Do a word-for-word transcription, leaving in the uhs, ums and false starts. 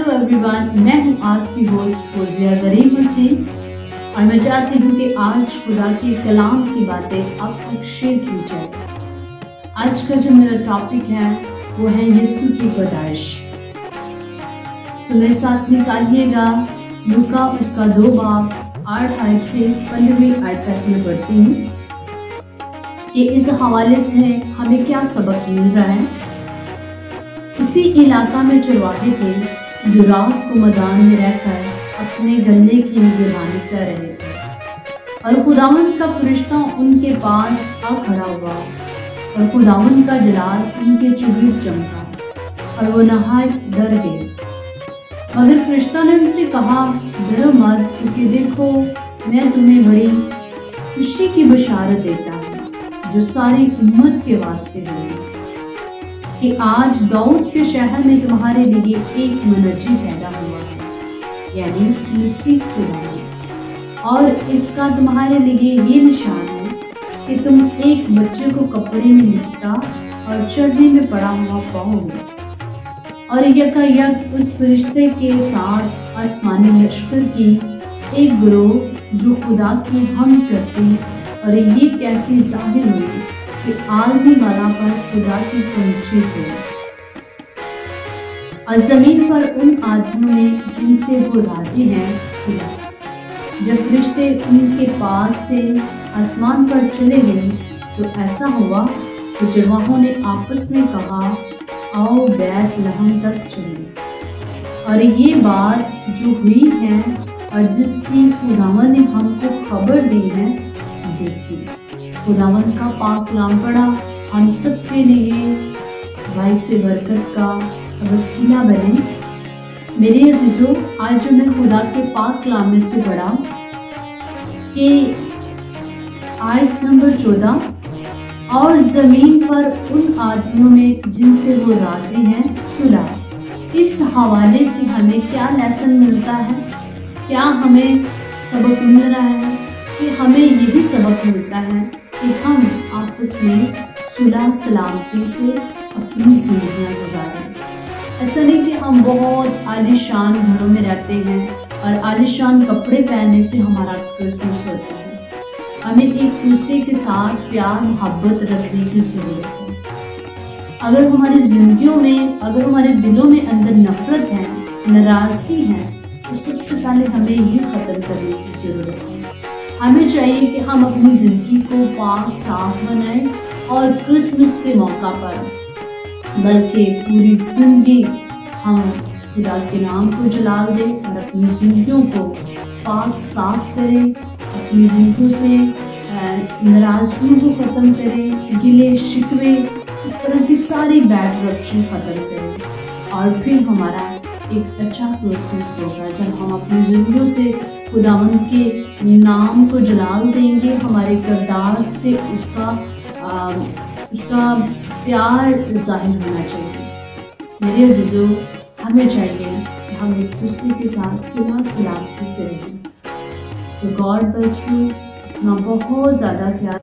Hello everyone, मैं हूं आपकी होस्ट फौजिया गरीब मसीह और मैं चाहती हूं कि आज खुदा के कलाम की बातें आप तक शेयर की जाए। आज का जो मेरा टॉपिक है वो है यीशु की पैदाइश। सो मेरे साथ निकालिएगा लूका उसका दो बाब आठ आयत से पंद्रहवीं आयत तक मैं पढ़ती हूँ कि इस हवाले से हमें क्या सबक मिल रहा है। इसी इलाका में चरवाहे थे जो रात को मैदान में रहकर अपने गल्ले की निगरानी कर रहे थे और खुदावंद का फरिश्ता उनके पास आ खड़ा हुआ और खुदावंद का जलाल उनके चुभीर चमका और वो नहायत डर गए। मगर फरिश्ता ने उनसे कहा, डरो मत, क्योंकि देखो मैं तुम्हें बड़ी खुशी की बशारत देता हूँ जो सारी उम्मत के वास्ते होगी कि आज दाऊद के शहर में तुम्हारे लिए एक मुनज्जी पैदा हुआ है, यानी मसीह खुदा। और इसका तुम्हारे लिए ये निशान है कि तुम एक बच्चे को कपड़े में लिपटा और चढ़ने में पड़ा हुआ पाओगे। और यकायक उस फरिश्ते के साथ आसमानी लश्कर की एक गिरोह जो खुदा की हमद करती और ये कहती जाहिर हुई कि आलमी वाला पर खुदा की पंछी हो। और जमीन पर उन आदमियों ने जिनसे वो राजी हैं सुना। जब फरिश्ते उनके पास से आसमान पर चले गए तो ऐसा हुआ कि जवाहों ने आपस में कहा, आओ बैत लहम तक चले। और ये बात जो हुई है और जिसकी खुदावन ने हमको खबर दी है देखी। खुदावन का पाक कलाम पढ़ा हम सब के लिए भाई से बरकत का वसीला बने। मेरे अज़ीज़ों, आज जो मैं खुदा के पाक कलाम में से पढ़ा कि आयत नंबर चौदह, और ज़मीन पर उन आदमियों में जिनसे वो राजी हैं सुलह। इस हवाले से हमें क्या लेसन मिलता है, क्या हमें सबक मिल रहा है? कि हमें यही सबक मिलता है कि हम आपस में सुलह सलामती से अपनी जिंदगियां गुजारें। ऐसा नहीं कि हम बहुत आलीशान घरों में रहते हैं और आलीशान कपड़े पहनने से हमारा क्रिसमस होता है। हमें एक दूसरे के साथ प्यार मोहब्बत रखने की ज़रूरत है। अगर हमारी ज़िंदगियों में, अगर हमारे दिलों में अंदर नफरत है, नाराज़गी है, तो सबसे पहले हमें ये ख़त्म करने की ज़रूरत है। हमें चाहिए कि हम अपनी ज़िंदगी को पाक साफ बनाएं और क्रिसमस के मौका पर बल्कि पूरी ज़िंदगी हम खुदा के नाम को जलाल दें और अपनी ज़िंदगियों को पाक साफ करें, अपनी ज़िंदगियों से नाराज़गियों को ख़त्म करें, गिले शिकवे, इस तरह की सारी बैड रफ्शन ख़त्म करें। और फिर हमारा एक अच्छा क्रिसमस होगा जब हम अपनी ज़िंदगियों से खुदावंद के नाम को जलाल देंगे। हमारे किरदार से उसका आ, उसका प्यार जाहिर होना चाहिए। मेरे अज़ीज़ों, हमें चाहिए कि हम एक दूसरे के साथ सुलह सलामती से रहें। So God bless you. अपना बहुत ज़्यादा ख्याल